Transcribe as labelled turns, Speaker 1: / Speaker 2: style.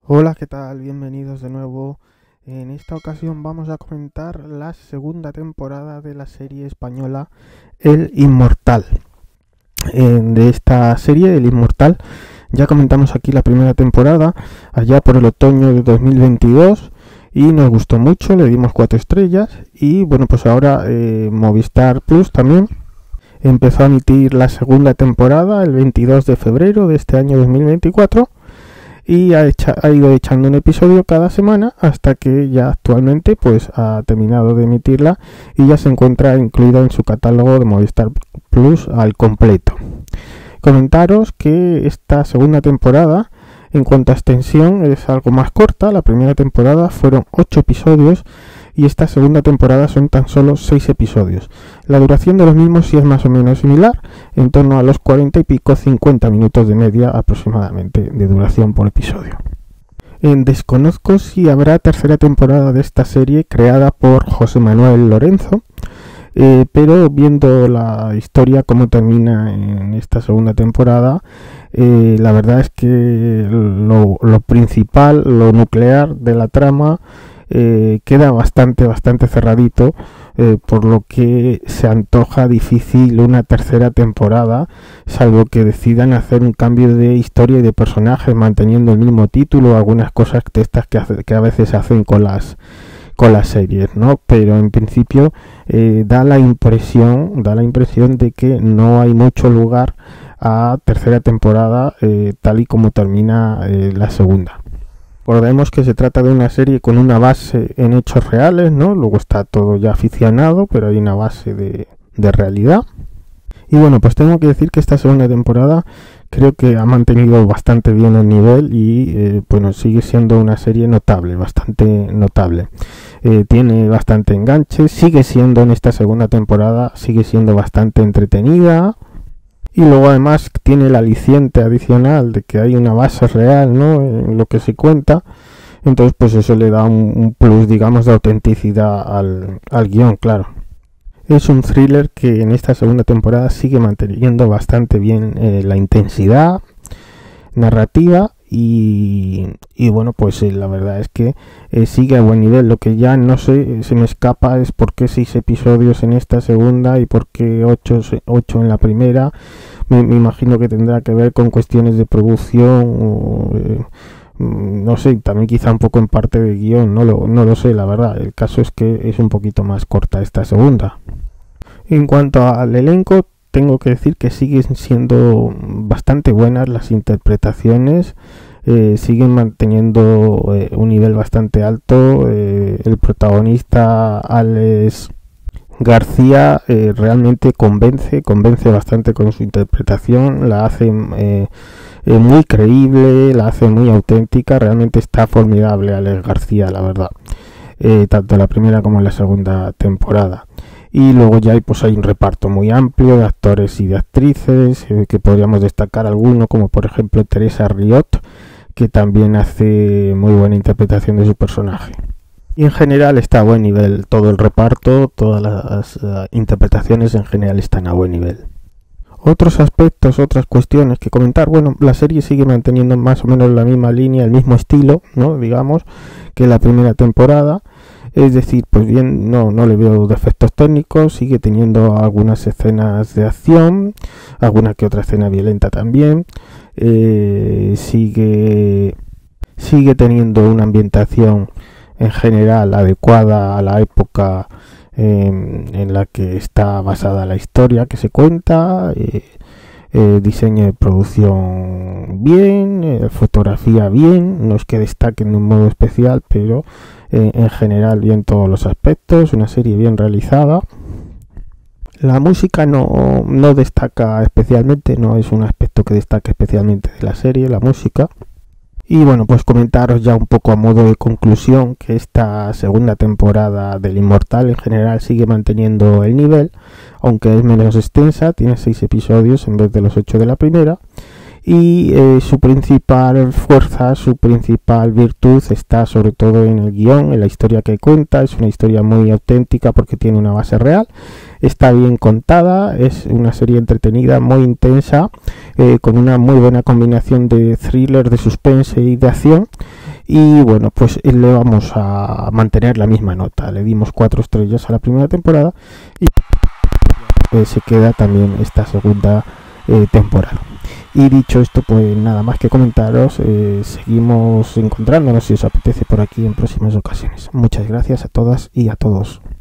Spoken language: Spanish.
Speaker 1: Hola, ¿qué tal? Bienvenidos de nuevo. En esta ocasión vamos a comentar la segunda temporada de la serie española El Inmortal. De esta serie, El Inmortal, ya comentamos aquí la primera temporada, allá por el otoño de 2022, y nos gustó mucho, le dimos 4 estrellas, y bueno, pues ahora Movistar Plus también empezó a emitir la segunda temporada el 22 de febrero de este año 2024, y ha ido echando un episodio cada semana hasta que ya actualmente pues ha terminado de emitirla y ya se encuentra incluida en su catálogo de Movistar Plus al completo. Comentaros que esta segunda temporada, en cuanto a extensión, es algo más corta. La primera temporada fueron 8 episodios y esta segunda temporada son tan solo 6 episodios. La duración de los mismos sí es más o menos similar, en torno a los 40 y pico, 50 minutos de media aproximadamente de duración por episodio. Desconozco si habrá tercera temporada de esta serie creada por José Manuel Lorenzo, pero viendo la historia como termina en esta segunda temporada, la verdad es que lo principal, lo nuclear de la trama queda bastante cerradito, por lo que se antoja difícil una tercera temporada, salvo que decidan hacer un cambio de historia y de personajes manteniendo el mismo título, algunas cosas de estas que a veces se hacen con las series, ¿no? Pero en principio da la impresión de que no hay mucho lugar a tercera temporada, tal y como termina la segunda. Recordemos que se trata de una serie con una base en hechos reales, ¿no? Luego está todo ya ficcionado, pero hay una base de realidad. Y bueno, pues tengo que decir que esta segunda temporada creo que ha mantenido bastante bien el nivel y bueno, sigue siendo una serie notable, bastante notable. Tiene bastante enganche, sigue siendo en esta segunda temporada, sigue siendo bastante entretenida. Y luego además tiene el aliciente adicional de que hay una base real, ¿no?, en lo que se cuenta. Entonces pues eso le da un plus, digamos, de autenticidad al guión, claro. Es un thriller que en esta segunda temporada sigue manteniendo bastante bien la intensidad narrativa y bueno, pues la verdad es que sigue a buen nivel. Lo que ya no sé, se me escapa, es por qué 6 episodios en esta segunda y por qué 8 en la primera. Me imagino que tendrá que ver con cuestiones de producción o no sé, también quizá un poco en parte de guión, no lo sé, la verdad. El caso es que es un poquito más corta esta segunda. En cuanto al elenco, tengo que decir que siguen siendo bastante buenas las interpretaciones, siguen manteniendo un nivel bastante alto. El protagonista, Alex García, realmente convence bastante con su interpretación, la hace muy creíble, la hace muy auténtica. Realmente está formidable Alex García, la verdad, tanto en la primera como en la segunda temporada. Y luego ya hay un reparto muy amplio de actores y de actrices, que podríamos destacar alguno, como por ejemplo Teresa Riot, que también hace muy buena interpretación de su personaje. Y en general está a buen nivel todo el reparto, todas las interpretaciones en general están a buen nivel. Otros aspectos, otras cuestiones que comentar. Bueno, la serie sigue manteniendo más o menos la misma línea, el mismo estilo, ¿no?, digamos, que la primera temporada. Es decir, pues bien, no le veo defectos técnicos, sigue teniendo algunas escenas de acción, alguna que otra escena violenta también, sigue teniendo una ambientación en general adecuada a la época en la que está basada la historia que se cuenta, diseño de producción bien, fotografía bien, no es que destaque en un modo especial, pero en general bien todos los aspectos, una serie bien realizada. La música no destaca especialmente, no es un aspecto que destaque especialmente de la serie, la música. Y bueno, pues comentaros ya un poco a modo de conclusión que esta segunda temporada del Inmortal en general sigue manteniendo el nivel, aunque es menos extensa, tiene 6 episodios en vez de los 8 de la primera. Y su principal fuerza, su principal virtud está sobre todo en el guión, en la historia que cuenta. Es una historia muy auténtica porque tiene una base real, está bien contada, es una serie entretenida, muy intensa, con una muy buena combinación de thriller, de suspense y de acción. Y bueno, pues le vamos a mantener la misma nota. Le dimos 4 estrellas a la primera temporada y se queda también esta segunda temporada. Y dicho esto, pues nada más que comentaros. Seguimos encontrándonos si os apetece por aquí en próximas ocasiones. Muchas gracias a todas y a todos.